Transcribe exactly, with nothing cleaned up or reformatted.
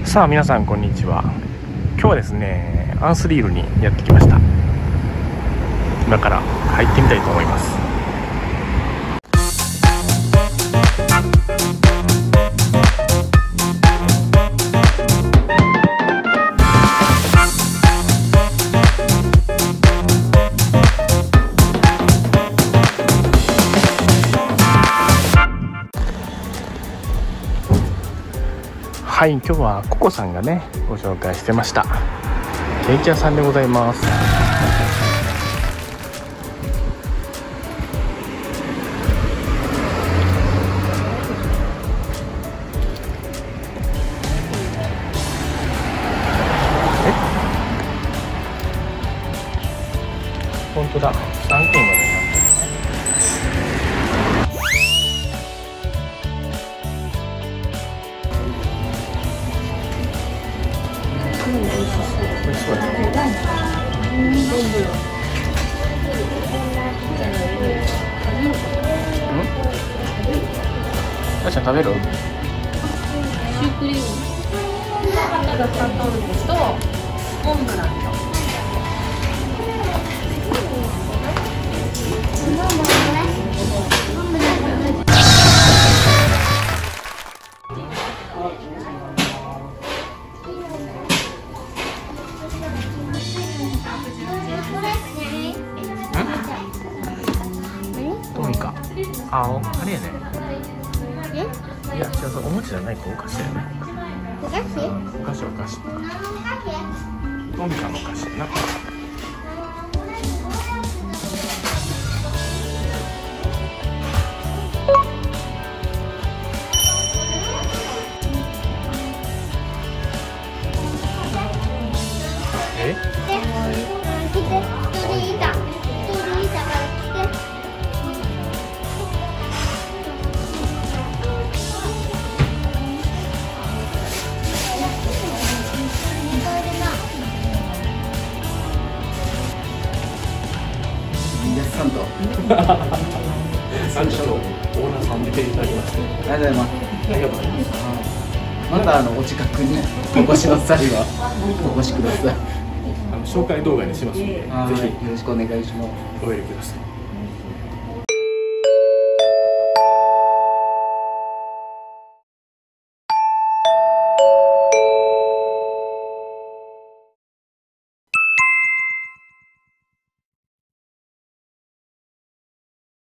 さあ皆さんこんにちは。今日はですねアンスリールにやってきました。今から入ってみたいと思います。はい、今日はココさんがねご紹介してましたケーキ屋さんでございます。え、本当だ、さんけんまでなってるね。美味しそうだね。あちゃん食べる？ シュークリームがサトルとモンブランとトミカ。あ、おあれやね。いや、違う、それおもちゃじゃないか、お菓子やね。 お菓子？ お菓子、お菓子。トミカのお菓子やな。え？ サンド。 サンドオーナーさんでいただきまして。 ありがとうございます。 ありがとうございます。 またあのお近くにお越しの際はお越しください。 あの紹介動画にしますので、ぜはい、よろしくお願いします。 ひご入力ください。